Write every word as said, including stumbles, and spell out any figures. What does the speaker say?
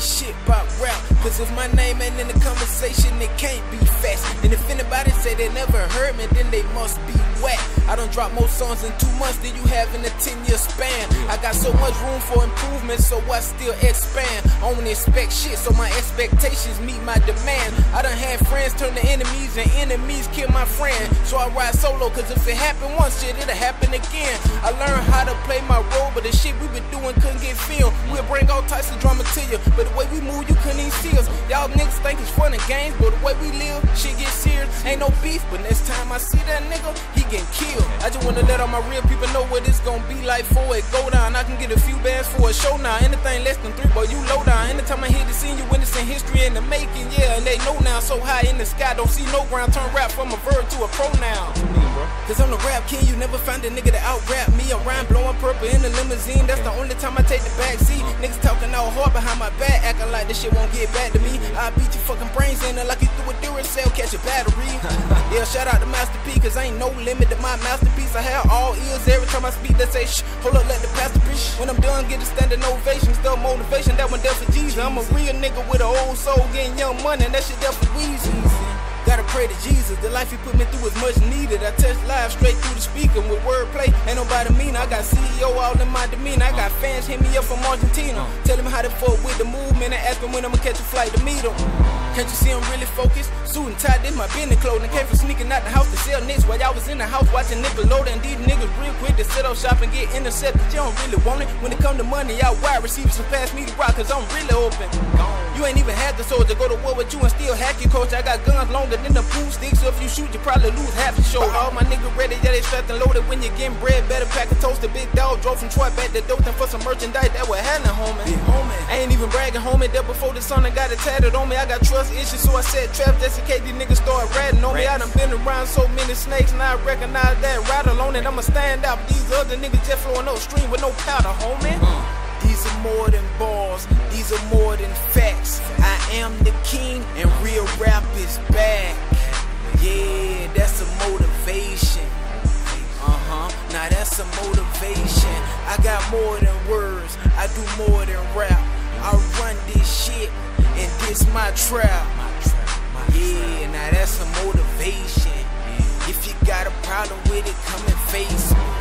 shit about rap. Cause if my name ain't in the conversation, it can't be fast. And if anybody say they never heard me, then they must be whack. I done dropped more songs in two months than you have in a ten year span. I got so much room for improvement, so I still expand. I don't expect shit, so my expectations meet my demand. I done had friends turn to enemies and enemies kill my friend. So I ride solo, cause if it happened once, shit, it'll happen again. I learned how to play my role, but the shit we been doing couldn't get filmed. We'll bring all types of drama to you, but the way we move, you couldn't even see us. Y'all niggas think it's fun and games, but the way we live, shit get serious. Ain't no beef, but next time I see that nigga, he getting killed. I just wanna let all my real people know what it's gonna be like for it go down. I can get a few bands for a show now. Anything less than three, boy, you low down. Anytime I hit the scene, you witnessing history in the making, yeah. And they know now, so high in the sky, don't see no ground. Turn rap from a verb to a pronoun. Cause I'm the rap king, you never find a nigga to out-rap me. I'm rhyme blowing purple in the limousine, that's the only time I take the back seat. Niggas talking all hard behind my back, acting like this shit won't get back to me. I beat your fucking brains in it like you threw a Duracell, catch a battery. Yeah, shout out to Master P, cause ain't no limit to my masterpiece. I have all ears every time I speak, they say shh, hold up, let the pastor preach. When I'm done, get a standing ovation, still motivation, that one there for Jesus. I'm a real nigga with an old soul, getting young money, and that shit there for Weezy. Gotta pray to Jesus, the life he put me through is much needed. I touch live straight through the speaker with wordplay, ain't nobody mean. I got C E O all in my demeanor. I got fans hit me up from Argentina, tell him how to fuck with the movement and ask him when I'ma catch a flight to meet him. Can't you see I'm really focused? Suit and tie, this my business clothing. Came from sneaking out the house to sell nits while y'all was in the house watching Nickelodeon. These niggas real quick to set up shop and get intercepted. You don't really want it. When it come to money, y'all wide receivers so pass me the rock, cause I'm really open. You ain't even had the soldier go to war with you and still hack your coach. I got guns longer than the pool sticks, so if you shoot, you probably lose half your shoulder. All my niggas ready, yeah, they strapped and loaded. When you getting bread, better pack a toast. A big dog drove from Troy back to Dothan for some merchandise that was happening, homie. I ain't even bragging, homie. There before the sun, I got it tatted on me. I got trust issues, so I said trap just in case these niggas start ratting on me. I done been around so many snakes, and I recognize that rattle on it. I'ma stand out. These other niggas just flowing upstream with no powder, homie. These are more than bars, these are more than facts. I am the king and real rap is back. Yeah, that's a motivation. Uh-huh, now that's a motivation. I got more than words, I do more than rap. I run this shit and this my trap. Yeah, now that's a motivation. If you got a problem with it, come and face me.